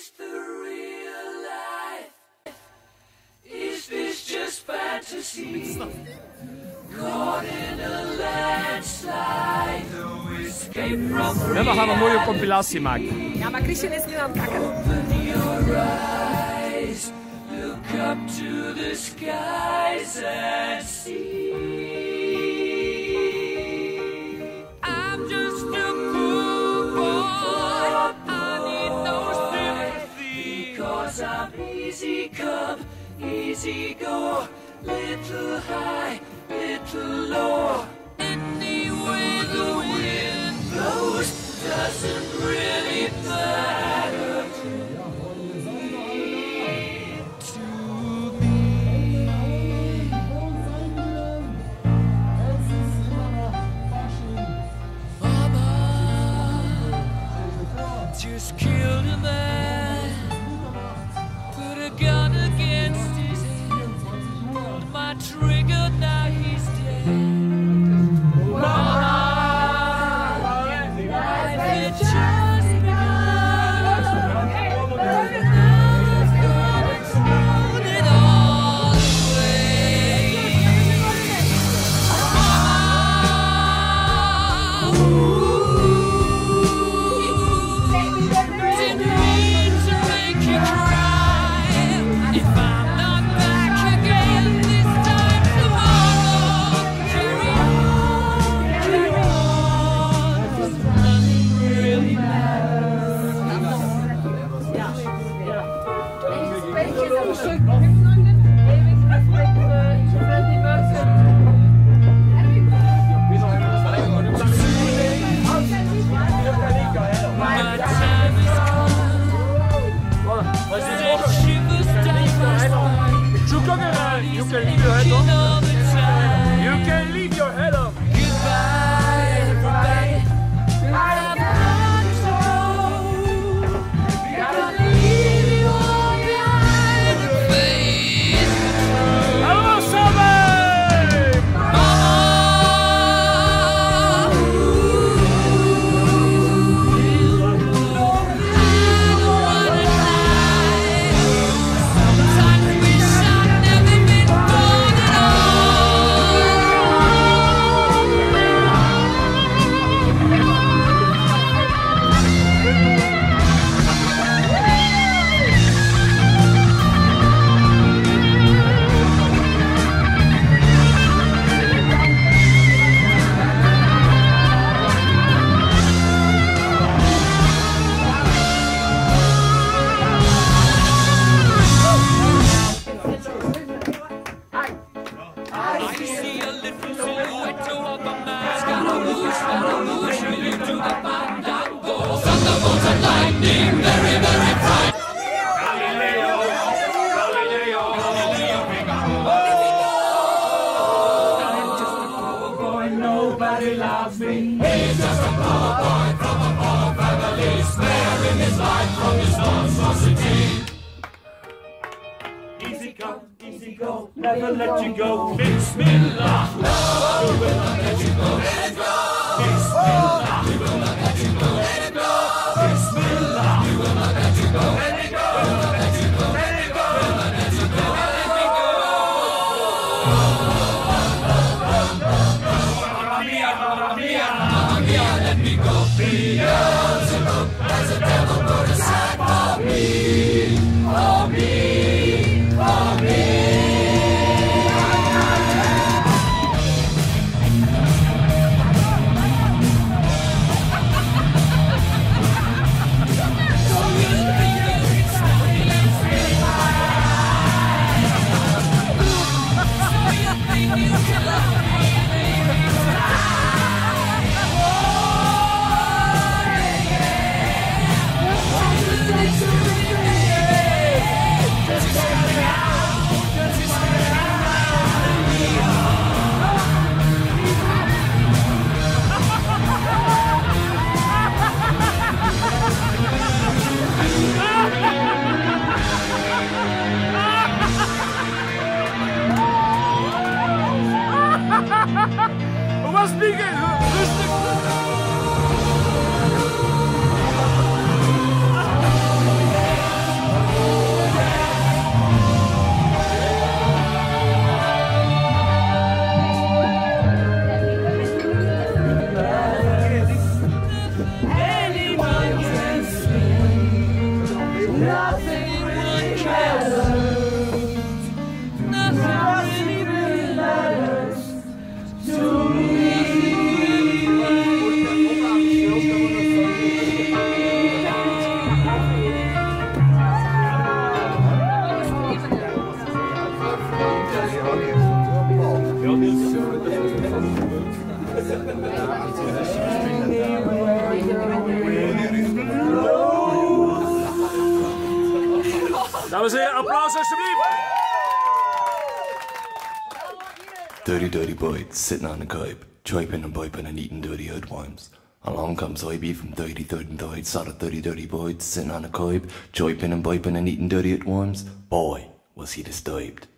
this the real life? Is this just fantasy? Caught in a landslide, no escape from reality. We gaan een mooie compilatie maken. Ja, maar Christian is nu aan het kakken. Open your eyes, look up to the skies and see. I'm just a poor boy, I need no sympathy. Because I'm easy come, easy go, little high, little low. Any way the wind blows doesn't really matter to me. Mama just killed a man, put a gun against his head, pulled my trigger, now he's dead. Mama, life had just begun. Now it's gone and thrown it all away. Didn't mean to make you cry. If I'm not back again this time tomorrow, carry on. Nothing really matters. My time is come. Send shivers down my spine. You can leave your head Looking on. all the time. You can leave your head up. Goodbye, everybody. I've got to go. Gotta leave you all behind to face the truth. Hallo samen! Sometimes wish I'd never been born at I see a little silhouette of a man. Scaramouche, will you do the fandango? Thunderbolt and lightning, very, very bright. I'm just a poor boy, nobody loves me. He's just a poor boy from a poor family, sparing his life from his monstrosity. Easy come, easy go, never let you go. Bismillah. No, we will not let you go. Let it go. Bismillah. We will not let you go. Let it go. Bismillah. We will not let you go. Let it go. We will not let you go. Let it go. We will not let you go. Let it go. Mamma mia, let me go. Beelzebub has a devil put aside for me. For me. For me. Nothing really matters. Nothing really matters to me. Dames en heren, applaus alsjeblieft! Dirty boy sitting on the cob, chopping and piping and eating dirty old-worms. Along comes IB from 33rd and 3rd, saw the dirty boy sitting on the cob, chopping and piping and eating dirty old-worms. Boy, was he disturbed.